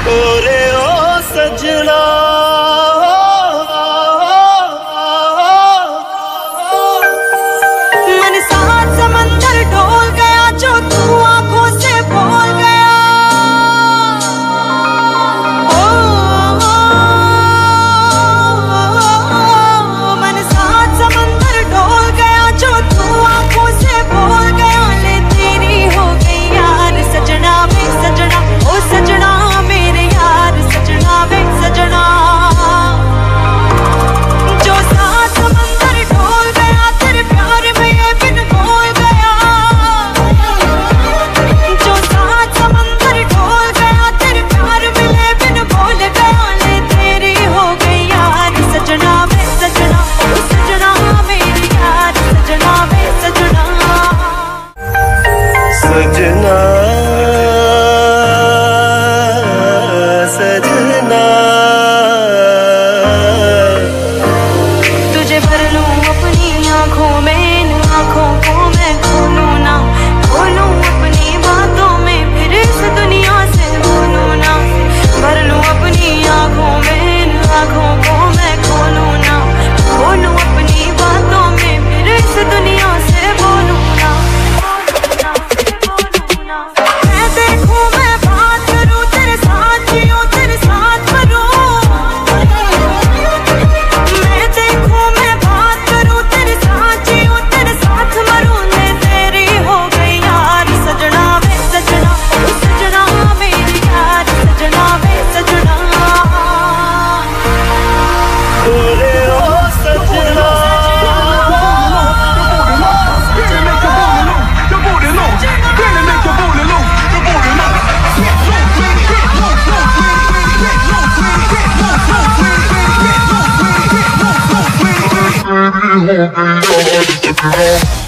ओरे ओ सजना मन साथ समंदर ढोल गया जो तू आंखों से बोल गया। मन साथ समंदर ढोल गया जो तू आंखों से बोल गया। ले तेरी हो गई यार सजना वे सजना, ओ सजना मेरे यार सजना वे सजना। जो साथ समंदर ढोल गया तेरे प्यार में ये बिन बोल गया। जो साथ समंदर ढोल गया तेरे प्यार में ये बिन बोल गया। ले तेरी हो गई यार सजना वे सजना, ओ सजना मेरे यार सजना वे सजना। सजना सजना तुझे भर लूं अपनी आंखों में, इन आंखों को मैं खोलूं ना, खोलूं अपनी बातों में फिर इस दुनिया से बोलूं ना। भर लूं अपनी आंखों में, इन आंखों को मैं खोलूं ना, खोलूं अपनी बातों में फिर इस दुनिया से बोलूं ना। मैं देखूं मैं बात करूं तेरे साथ जियूं तेरे साथ मरूं। मैं देखूं मैं बात करूं तेरे साथ जियूं तेरे साथ मरूं। ले तेरी हो गई यार सजना वे सजना, ओ सजना मेरी यार सजना वे सजना। ओरे ओ सजना Baby, hold me on,